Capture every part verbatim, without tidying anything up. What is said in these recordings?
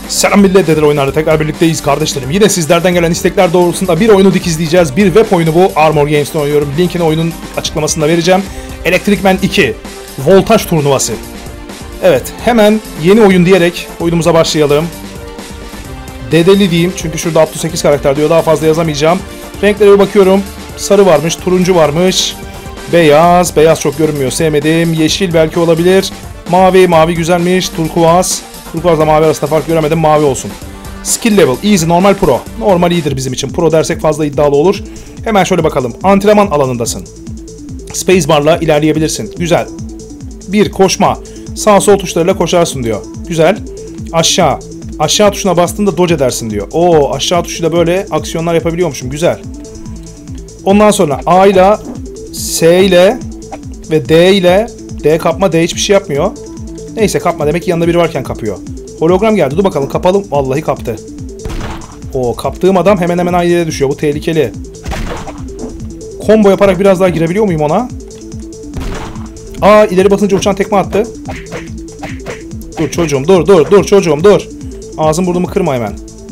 Selam millet, Dedir Oyunlar'da tekrar birlikteyiz kardeşlerim. Yine sizlerden gelen istekler doğrultusunda bir oyunu dikizleyeceğiz. Bir web oyunu bu. Armor Games'te oynuyorum. Linkini oyunun açıklamasında vereceğim. Electric Man iki. Voltaj turnuvası. Evet, hemen yeni oyun diyerek oyunumuza başlayalım. Dedeli diyeyim çünkü şurada altmış sekiz karakter diyor. Daha fazla yazamayacağım. Renklere bir bakıyorum. Sarı varmış, turuncu varmış. Beyaz, beyaz çok görünmüyor. Sevmedim. Yeşil belki olabilir. Mavi, mavi güzelmiş. Turkuaz. Turkuazla mavi arasında fark göremedim. Mavi olsun. Skill level. Easy, normal, pro. Normal iyidir bizim için. Pro dersek fazla iddialı olur. Hemen şöyle bakalım. Antrenman alanındasın. Spacebar'la ilerleyebilirsin. Güzel. Bir, koşma. Sağ sol tuşlarıyla koşarsın diyor. Güzel. Aşağı. Aşağı tuşuna bastığında dodge edersin diyor. Oo, aşağı tuşuyla böyle aksiyonlar yapabiliyormuşum. Güzel. Ondan sonra A ile, S ile ve D ile. D kapma, D hiçbir şey yapmıyor. Neyse, kapma demek ki yanında biri varken kapıyor. Hologram geldi. Dur bakalım, kapalım. Vallahi kaptı. O kaptığım adam hemen hemen aynı yere düşüyor. Bu tehlikeli. Combo yaparak biraz daha girebiliyor muyum ona? Aa, ileri basınca uçan tekme attı. Dur çocuğum, dur dur dur çocuğum dur. Ağzım burnumu kırma hemen.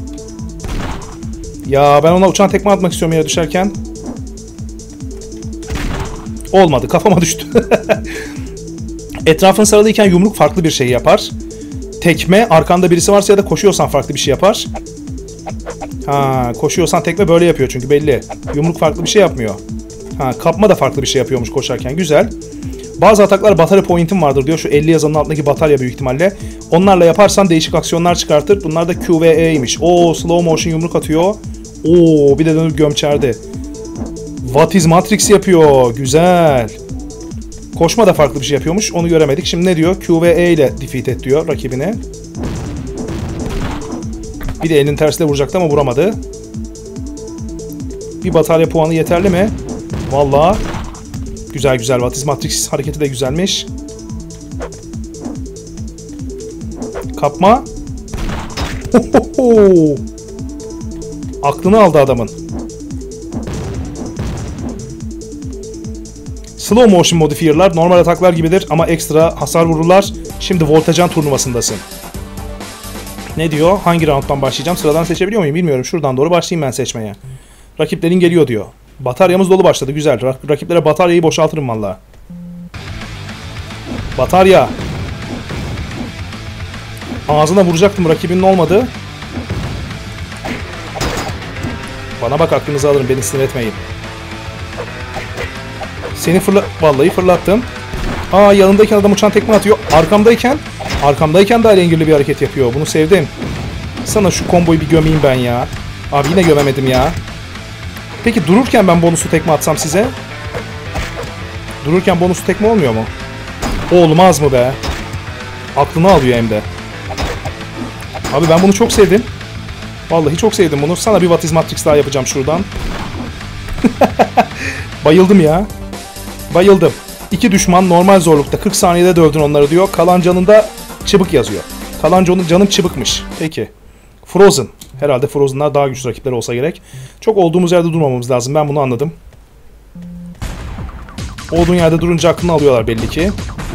Ya ben ona uçan tekme atmak istiyorum yere düşerken. Olmadı, kafama düştü. Etrafın sarılıyken yumruk farklı bir şey yapar. Tekme arkanda birisi varsa ya da koşuyorsan farklı bir şey yapar. Ha, koşuyorsan tekme böyle yapıyor çünkü belli. Yumruk farklı bir şey yapmıyor. Ha, kapma da farklı bir şey yapıyormuş koşarken. Güzel. Bazı ataklar batarya point'im vardır diyor. Şu elli yazanın altındaki batarya büyük ihtimalle. Onlarla yaparsan değişik aksiyonlar çıkartır. Bunlar da Q ve E'ymiş. Oo, slow motion yumruk atıyor. Oo, bir de dönüp gömçerdi. What is Matrix yapıyor. Güzel. Koşma da farklı bir şey yapıyormuş. Onu göremedik. Şimdi ne diyor? Q ve E ile defeat et diyor rakibini. Bir de elinin tersiyle vuracaktı ama vuramadı. Bir batarya puanı yeterli mi? Vallahi güzel güzel. What is Matrix hareketi de güzelmiş. Kapma. Ohoho. Aklını aldı adamın. Slow motion modifier'lar normal ataklar gibidir ama ekstra hasar vururlar. Şimdi Voltajan turnuvasındasın. Ne diyor? Hangi round'dan başlayacağım? Sıradan seçebiliyor muyum? Bilmiyorum. Şuradan doğru başlayayım ben seçmeye. Rakiplerin geliyor diyor. Bataryamız dolu başladı. Güzel. Rak- rakiplere bataryayı boşaltırım valla. Batarya. Ağzına vuracaktım. Rakibinin olmadı. Bana bak, aklınızı alırım. Beni sinir etmeyin. Seni fırla... Vallahi fırlattım. Aa, yanındayken adam uçan tekme atıyor. Arkamdayken... Arkamdayken daha alengirli bir hareket yapıyor. Bunu sevdim. Sana şu komboyu bir gömeyim ben ya. Abi yine gömemedim ya. Peki dururken ben bonuslu tekme atsam size? Dururken bonuslu tekme olmuyor mu? Olmaz mı be? Aklını alıyor hem de. Abi ben bunu çok sevdim. Vallahi çok sevdim bunu. Sana bir What is Matrix daha yapacağım şuradan. Bayıldım ya. Bayıldım. İki düşman normal zorlukta kırk saniyede dövdün onları diyor. Kalan canında çıbık yazıyor. Kalan canın canım çıbıkmış. Peki. Frozen. Herhalde Frozen'lar daha güçlü rakipler olsa gerek. Çok olduğumuz yerde durmamamız lazım. Ben bunu anladım. Olduğun yerde durunca aklını alıyorlar belli ki.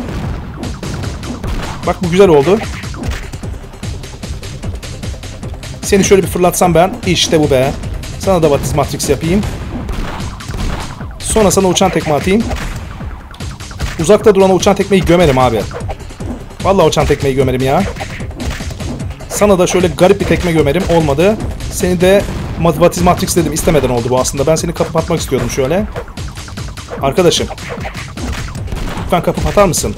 Bak bu güzel oldu. Seni şöyle bir fırlatsam ben. İşte bu be. Sana da What is Matrix yapayım. Sonra sana uçan tekme atayım. Uzakta durana uçan tekmeyi gömerim abi. Vallahi uçan tekmeyi gömerim ya. Sana da şöyle garip bir tekme gömerim. Olmadı. Seni de What is Matrix dedim. İstemeden oldu bu aslında. Ben seni kapıp atmak istiyordum şöyle. Arkadaşım. Lütfen kapıp atar mısın?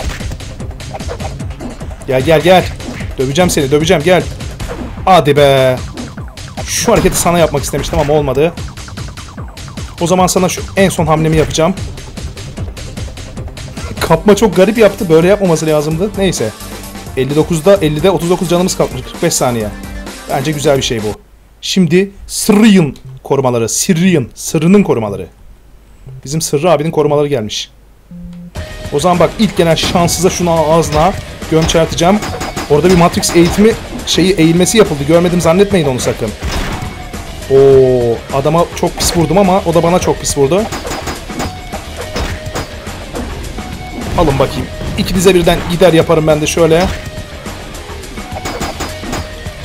Gel gel gel. Döveceğim seni, döveceğim, gel. Hadi be. Şu hareketi sana yapmak istemiştim ama olmadı. O zaman sana şu en son hamlemi yapacağım. Kapma çok garip yaptı. Böyle yapmaması lazımdı. Neyse. elli dokuzda ellide otuz dokuz canımız kalmış. kırk beş saniye. Bence güzel bir şey bu. Şimdi Sırrı'nın korumaları. Sırrı'nın. Sırrı'nın korumaları. Bizim Sırrı abinin korumaları gelmiş. O zaman bak, ilk gelen şanssıza şunu ağzına gömçerteceğim. Orada bir Matrix eğitimi şeyi eğilmesi yapıldı. Görmedim zannetmeyin onu sakın. Oo, adama çok pis vurdum ama o da bana çok pis vurdu. Alın bakayım. İkinize birden gider yaparım ben de şöyle.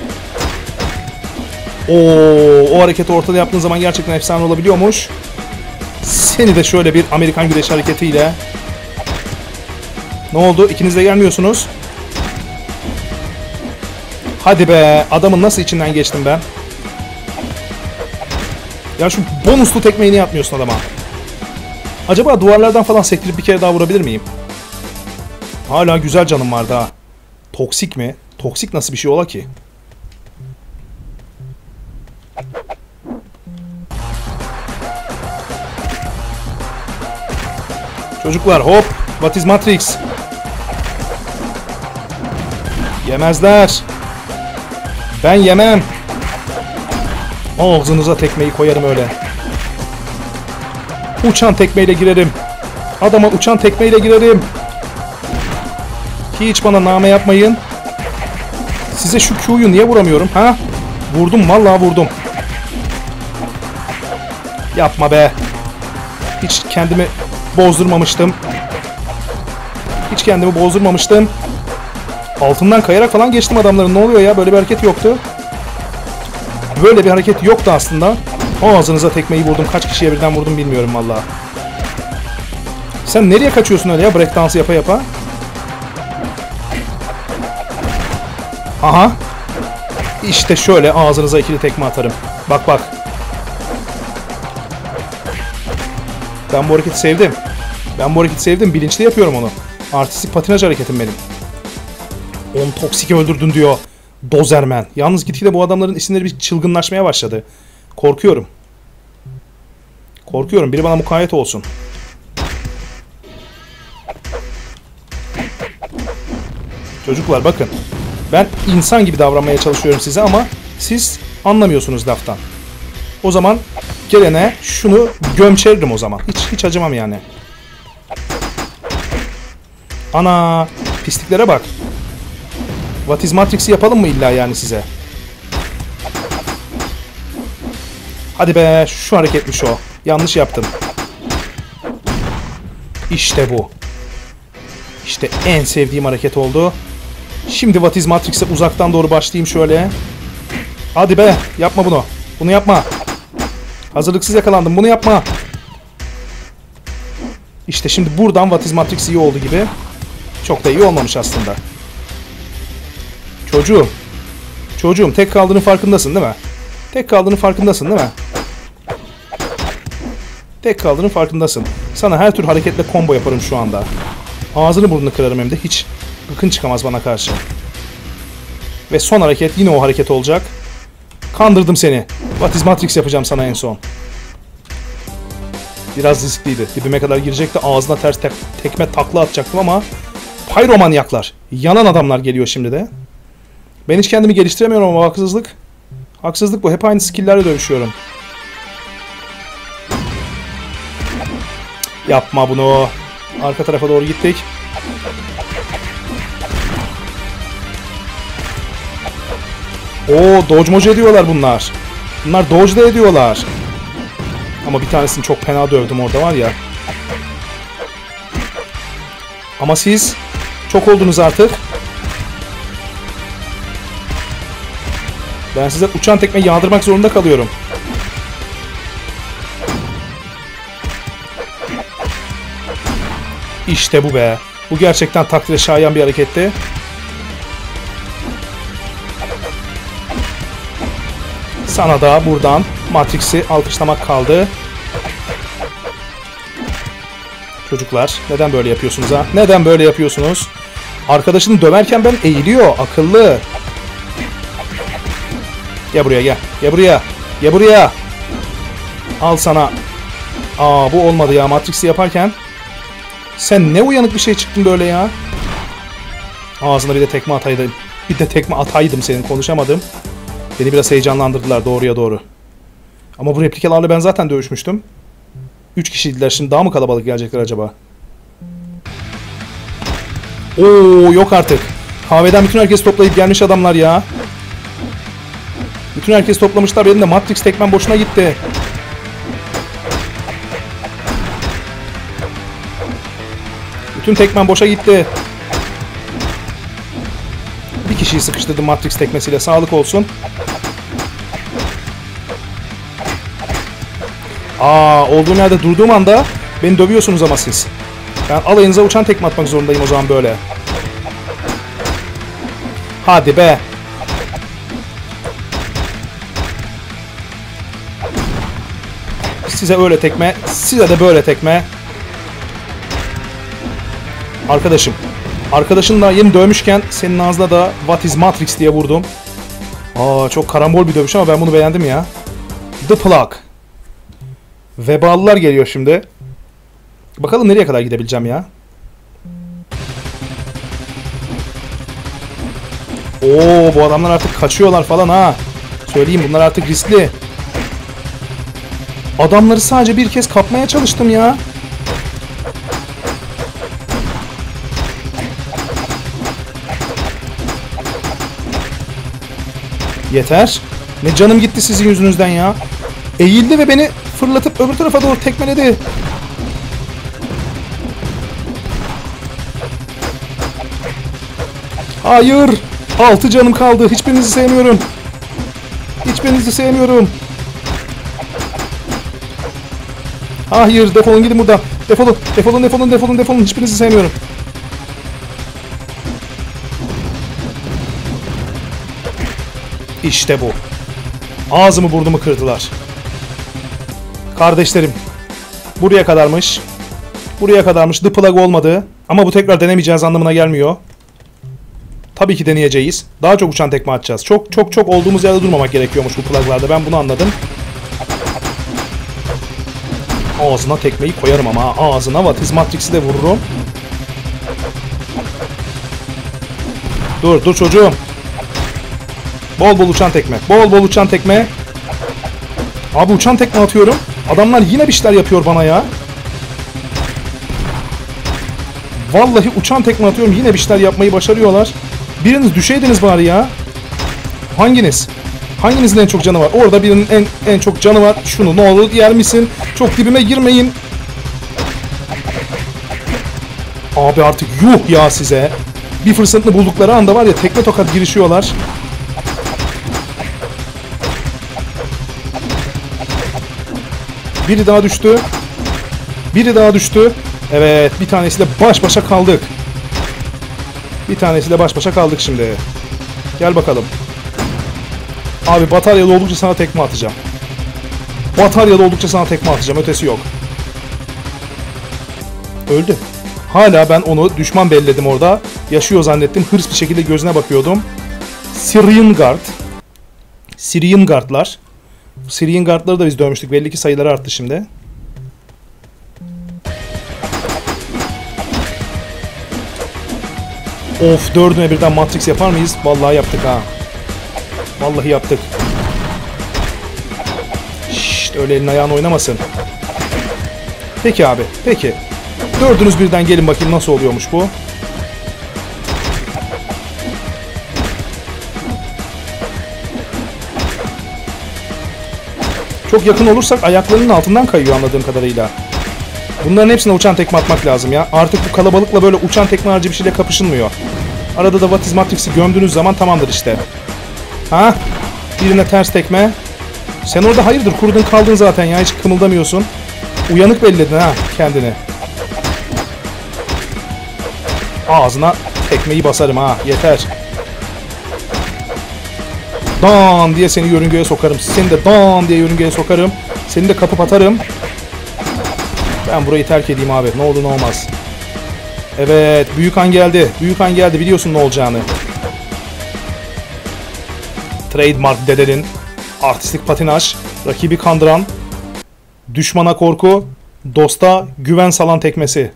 Oo, o hareketi ortada yaptığın zaman gerçekten efsane olabiliyormuş. Seni de şöyle bir Amerikan güreş hareketiyle. Ne oldu? İkiniz de gelmiyorsunuz. Hadi be. Adamın nasıl içinden geçtim ben? Ya şu bonuslu tekmeyi niye atmıyorsun adama? Acaba duvarlardan falan sektirip bir kere daha vurabilir miyim? Hala güzel canım var daha. Toksik mi? Toksik nasıl bir şey ola ki? Çocuklar hop. What is Matrix? Yemezler. Ben yemem. Ağzınıza tekmeyi koyarım öyle. Uçan tekmeyle girerim. Adama uçan tekmeyle girerim. Hiç bana name yapmayın. Size şu Q'yu niye vuramıyorum ha? Vurdum vallahi vurdum. Yapma be. Hiç kendimi bozdurmamıştım. Hiç kendimi bozdurmamıştım. Altından kayarak falan geçtim adamların. Ne oluyor ya? Böyle bir hareket yoktu. Böyle bir hareket yoktu aslında. Ağzınıza tekmeyi vurdum. Kaç kişiye birden vurdum bilmiyorum vallahi. Sen nereye kaçıyorsun öyle ya? Break dansı yapa yapa. Aha. İşte şöyle ağzınıza ikili tekme atarım. Bak bak. Ben bu hareketi sevdim. Ben bu hareketi sevdim. Bilinçli yapıyorum onu. Artistik patinaj hareketim benim. On toksik öldürdün diyor Dozerman. Yalnız gitgide bu adamların isimleri bir çılgınlaşmaya başladı. Korkuyorum. Korkuyorum. Biri bana mukayyet olsun. Çocuklar bakın. Ben insan gibi davranmaya çalışıyorum size ama siz anlamıyorsunuz laftan. O zaman gelene şunu gömçeririm o zaman. Hiç hiç acımam yani. Ana pisliklere bak. What is Matrix'i yapalım mı illa yani size? Hadi be şu hareketmiş o. Yanlış yaptım. İşte bu. İşte en sevdiğim hareket oldu. Şimdi What is Matrix'e uzaktan doğru başlayayım şöyle. Hadi be yapma bunu. Bunu yapma. Hazırlıksız yakalandım. Bunu yapma. İşte şimdi buradan What is Matrix iyi oldu gibi. Çok da iyi olmamış aslında. Çocuğum. Çocuğum tek kaldığının farkındasın değil mi? Tek kaldığının farkındasın değil mi? Tek kaldığının farkındasın. Sana her tür hareketle combo yaparım şu anda. Ağzını burnunu kırarım hem de hiç gıkın çıkamaz bana karşı. Ve son hareket yine o hareket olacak. Kandırdım seni. What is Matrix yapacağım sana en son. Biraz riskliydi. Dibime kadar girecekti. Ağzına ters tek tekme takla atacaktım ama Pyromanyaklar. Yanan adamlar geliyor şimdi de. Ben hiç kendimi geliştiremiyorum ama haksızlık. Haksızlık bu. Hep aynı skill'lerle dövüşüyorum. Yapma bunu. Arka tarafa doğru gittik. Oo, dodge moje ediyorlar bunlar. Bunlar dodge da ediyorlar. Ama bir tanesini çok fena dövdüm orada var ya. Ama siz çok oldunuz artık. Ben size uçan tekme yağdırmak zorunda kalıyorum. İşte bu be. Bu gerçekten takdire şayan bir hareketti. Sana da buradan Matrix'i alkışlamak kaldı. Çocuklar neden böyle yapıyorsunuz ha? Neden böyle yapıyorsunuz? Arkadaşını döverken ben eğiliyor. Akıllı. Gel buraya gel. Gel buraya. Gel buraya. Al sana. Aa bu olmadı ya Matrix'i yaparken. Sen ne uyanık bir şey çıktın böyle ya. Ağzına bir de tekme ataydım. Bir de tekme ataydım senin, konuşamadım. Beni biraz heyecanlandırdılar doğruya doğru. Ama bu replikalarla ben zaten dövüşmüştüm. Üç kişiydiler, şimdi daha mı kalabalık gelecekler acaba? Oo yok artık. Kahveden bütün herkes toplayıp gelmiş adamlar ya. Bütün herkes toplamışlar, benim de Matrix tekmen boşuna gitti. Bütün tekmen boşa gitti. Bir kişiyi sıkıştırdım Matrix tekmesiyle, sağlık olsun. Aa, olduğum yerde durduğum anda beni dövüyorsunuz ama siz. Ben alayınıza uçan tekme atmak zorundayım o zaman böyle. Hadi be. Size öyle tekme, size de böyle tekme. Arkadaşım. Arkadaşın da yeni dövmüşken senin ağzına da What is Matrix diye vurdum. Aa, çok karambol bir dövüş ama ben bunu beğendim ya. The Plug. Vebalılar geliyor şimdi. Bakalım nereye kadar gidebileceğim ya. Oo, bu adamlar artık kaçıyorlar falan ha. Söyleyeyim, bunlar artık riskli. Adamları sadece bir kez kapmaya çalıştım ya. Yeter. Ne canım gitti sizin yüzünüzden ya. Eğildi ve beni fırlatıp öbür tarafa doğru tekmeledi. Hayır. Altı canım kaldı. Hiçbirinizi sevmiyorum. Hiçbirinizi sevmiyorum. Hayır, defolun gidin buradan. Defolun, defolun, defolun, defolun, defolun. Hiçbirinizi sevmiyorum. İşte bu. Ağzımı burnumu kırdılar. Kardeşlerim. Buraya kadarmış. Buraya kadarmış. The Plug olmadı. Ama bu tekrar denemeyeceğiz anlamına gelmiyor. Tabii ki deneyeceğiz. Daha çok uçan tekme atacağız. Çok çok çok olduğumuz yerde durmamak gerekiyormuş bu pluglarda. Ben bunu anladım. Ağzına tekmeyi koyarım ama. Ağzına What is Matrix'i de vururum. Dur dur çocuğum. Bol bol uçan tekme. Bol bol uçan tekme. Abi uçan tekme atıyorum. Adamlar yine bir şeyler yapıyor bana ya. Vallahi uçan tekme atıyorum. Yine bir şeyler yapmayı başarıyorlar. Biriniz düşeydiniz bari ya. Hanginiz? Hanginizin en çok canı var? Orada birinin en en çok canı var. Şunu ne olur yer misin? Çok dibime girmeyin. Abi artık yuh ya size. Bir fırsatını buldukları anda var ya, tekme tokat girişiyorlar. Biri daha düştü. Biri daha düştü. Evet, bir tanesiyle baş başa kaldık. Bir tanesiyle baş başa kaldık şimdi. Gel bakalım. Abi bataryalı oldukça sana tekme atacağım. Bataryalı oldukça sana tekme atacağım. Ötesi yok. Öldü. Hala ben onu düşman belledim orada. Yaşıyor zannettim. Hırs bir şekilde gözüne bakıyordum. Syrian Guard. Syrian Guard'lar. Syrian Guard'ları da biz dövmüştük. Belli ki sayıları arttı şimdi. Of, dördüne birden Matrix yapar mıyız? Vallahi yaptık ha. Vallahi yaptık. Şşt, öyle elin ayağın oynamasın. Peki abi, peki. Dördünüz birden gelin bakayım nasıl oluyormuş bu. Çok yakın olursak ayaklarının altından kayıyor anladığım kadarıyla. Bunların hepsine uçan tekme atmak lazım ya. Artık bu kalabalıkla böyle uçan tekme harcı bir şeyle kapışılmıyor. Arada da What is Matrix'i gömdüğünüz zaman tamamdır işte. Ha? Birine ters tekme. Sen orada hayırdır kurudun kaldın zaten ya, hiç kımıldamıyorsun. Uyanık belledin ha kendini. Ağzına tekmeyi basarım ha, yeter. Dan diye seni yörüngeye sokarım. Seni de dan diye yörüngeye sokarım. Seni de kapıp atarım. Ben burayı terk edeyim abi. Ne olur ne olmaz. Evet. Büyük han geldi. Büyük han geldi. Biliyorsun ne olacağını. Trademark dedenin artistik patinaj. Rakibi kandıran. Düşmana korku. Dosta güven salan tekmesi.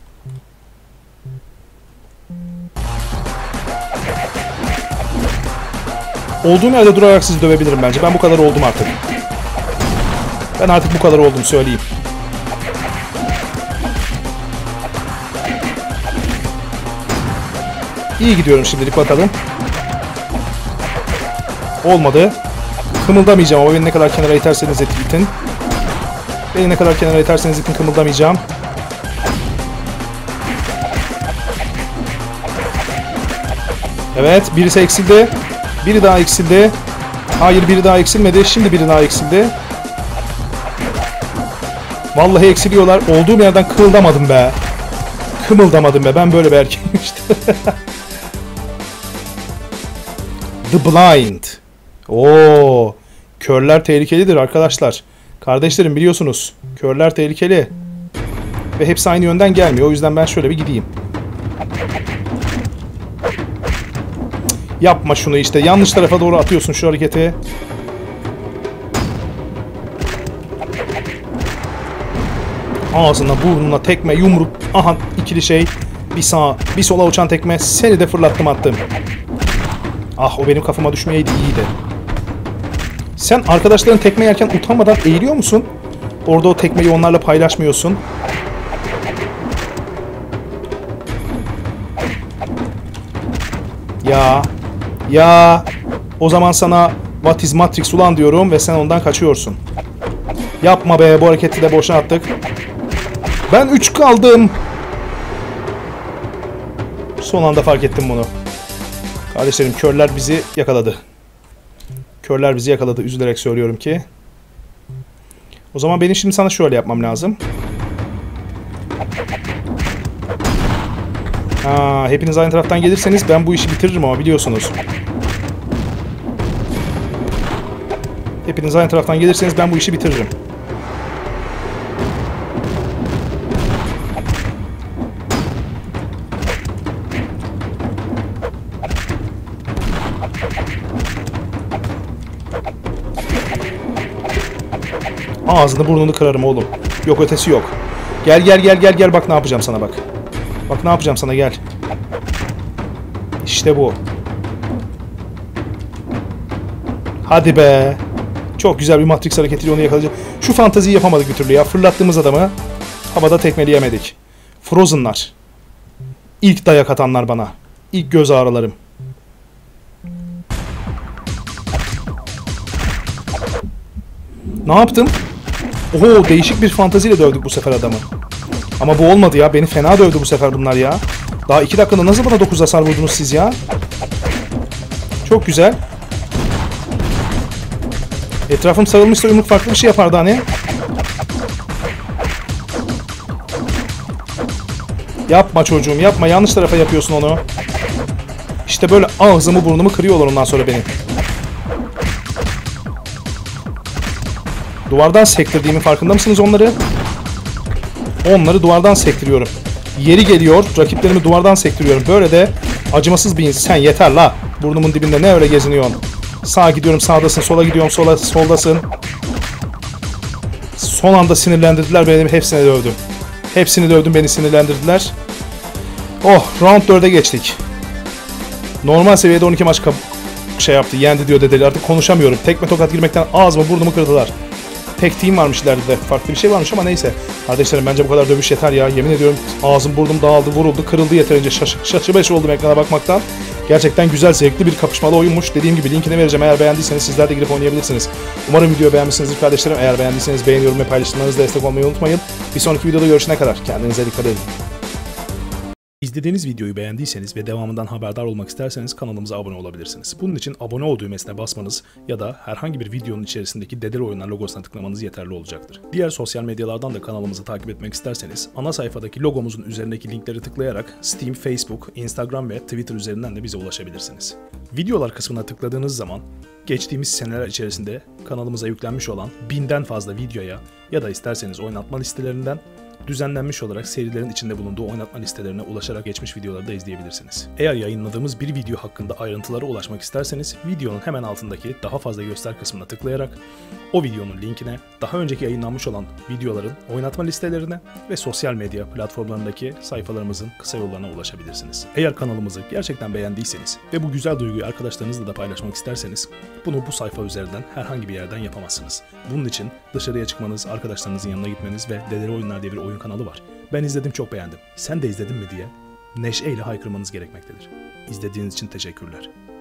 Olduğum yerde durarak sizi dövebilirim bence. Ben bu kadar oldum artık. Ben artık bu kadar oldum söyleyeyim. İyi gidiyorum şimdilik, bakalım. Olmadı. Kımıldamayacağım ama beni ne kadar kenara iterseniz itin. Beni ne kadar kenara iterseniz itin, kımıldamayacağım. Evet, birisi eksildi. Biri daha eksildi. Hayır, biri daha eksilmedi. Şimdi biri daha eksildi. Vallahi eksiliyorlar. Olduğum yerden kımıldamadım be. Kımıldamadım be. Ben böyle bir erkeğim işte. The Blind. Oo. Körler tehlikelidir arkadaşlar. Kardeşlerim biliyorsunuz. Körler tehlikeli. Ve hepsi aynı yönden gelmiyor. O yüzden ben şöyle bir gideyim. Yapma şunu işte. Yanlış tarafa doğru atıyorsun şu hareketi. Ağzına, burnuna tekme, yumruk. Aha ikili şey. Bir sağa, bir sola uçan tekme. Seni de fırlattım attım. Ah o benim kafama düşmeyeydi iyiydi. Sen arkadaşların tekme yerken utanmadan eğiliyor musun? Orada o tekmeyi onlarla paylaşmıyorsun. Ya. Ya. O zaman sana What is Matrix ulan diyorum ve sen ondan kaçıyorsun. Yapma be, bu hareketi de boşa attık. Ben üç kaldım. Son anda fark ettim bunu. Kardeşlerim körler bizi yakaladı. Körler bizi yakaladı. Üzülerek söylüyorum ki. O zaman benim şimdi sana şöyle yapmam lazım. Ha, hepiniz aynı taraftan gelirseniz ben bu işi bitiririm ama biliyorsunuz. Hepiniz aynı taraftan gelirseniz ben bu işi bitiririm. Ağzını burnunu kırarım oğlum. Yok ötesi yok. Gel gel gel gel gel bak ne yapacağım sana bak. Bak ne yapacağım sana gel. İşte bu. Hadi be. Çok güzel bir Matrix hareketiyle onu yakalayacağım. Şu fanteziyi yapamadık bir türlü ya. Fırlattığımız adamı havada tekmeleyemedik. Frozen'lar. İlk dayak atanlar bana. İlk göz ağrılarım. Ne yaptım? Oho değişik bir fanteziyle dövdük bu sefer adamı. Ama bu olmadı ya. Beni fena dövdü bu sefer bunlar ya. Daha iki dakikada nasıl bana dokuz hasar vurdunuz siz ya? Çok güzel. Etrafım sarılmışsa yumruk farklı bir şey yapardı hani. Yapma çocuğum yapma. Yanlış tarafa yapıyorsun onu. İşte böyle ağzımı burnumu kırıyorlar ondan sonra benim. Duvardan sektirdiğimin farkında mısınız onları? Onları duvardan sektiriyorum. Yeri geliyor, rakiplerimi duvardan sektiriyorum. Böyle de acımasız bir insan. Sen yeter la. Burnumun dibinde ne öyle geziniyorsun? Sağa gidiyorum, sağdasın. Sola gidiyorum, sola, soldasın. Son anda sinirlendirdiler beni. Hepsini dövdüm. Hepsini dövdüm, beni sinirlendirdiler. Oh, round dörde geçtik. Normal seviyede on iki maç şey yaptı. Yendi diyor dedeli. Artık konuşamıyorum. Tekme tokat girmekten ağzımı burnumu kırdılar. Tek team varmış ileride de. Farklı bir şey varmış ama neyse. Kardeşlerim bence bu kadar dövüş yeter ya. Yemin ediyorum ağzım burnum dağıldı, vuruldu, kırıldı yeterince. Şaşı, şaşı beş oldum ekrana bakmaktan. Gerçekten güzel, zevkli bir kapışmalı oyunmuş. Dediğim gibi linkini vereceğim. Eğer beğendiyseniz sizler de girip oynayabilirsiniz. Umarım videoyu beğenmişsinizdir kardeşlerim. Eğer beğendiyseniz beğeni, yorum ve paylaşımlarınızla destek olmayı unutmayın. Bir sonraki videoda görüşene kadar kendinize dikkat edin. İzlediğiniz videoyu beğendiyseniz ve devamından haberdar olmak isterseniz kanalımıza abone olabilirsiniz. Bunun için abone ol düğmesine basmanız ya da herhangi bir videonun içerisindeki Dedel Oyunlar logosuna tıklamanız yeterli olacaktır. Diğer sosyal medyalardan da kanalımızı takip etmek isterseniz ana sayfadaki logomuzun üzerindeki linkleri tıklayarak Steam, Facebook, Instagram ve Twitter üzerinden de bize ulaşabilirsiniz. Videolar kısmına tıkladığınız zaman geçtiğimiz seneler içerisinde kanalımıza yüklenmiş olan binden fazla videoya ya da isterseniz oynatma listelerinden düzenlenmiş olarak serilerin içinde bulunduğu oynatma listelerine ulaşarak geçmiş videoları da izleyebilirsiniz. Eğer yayınladığımız bir video hakkında ayrıntılara ulaşmak isterseniz videonun hemen altındaki daha fazla göster kısmına tıklayarak o videonun linkine, daha önceki yayınlanmış olan videoların oynatma listelerine ve sosyal medya platformlarındaki sayfalarımızın kısa yollarına ulaşabilirsiniz. Eğer kanalımızı gerçekten beğendiyseniz ve bu güzel duyguyu arkadaşlarınızla da paylaşmak isterseniz bunu bu sayfa üzerinden herhangi bir yerden yapamazsınız. Bunun için dışarıya çıkmanız, arkadaşlarınızın yanına gitmeniz ve Dedel Oyunlar diye bir oyun kanalı var. Ben izledim, çok beğendim. Sen de izledin mi diye neşeyle haykırmanız gerekmektedir. İzlediğiniz için teşekkürler.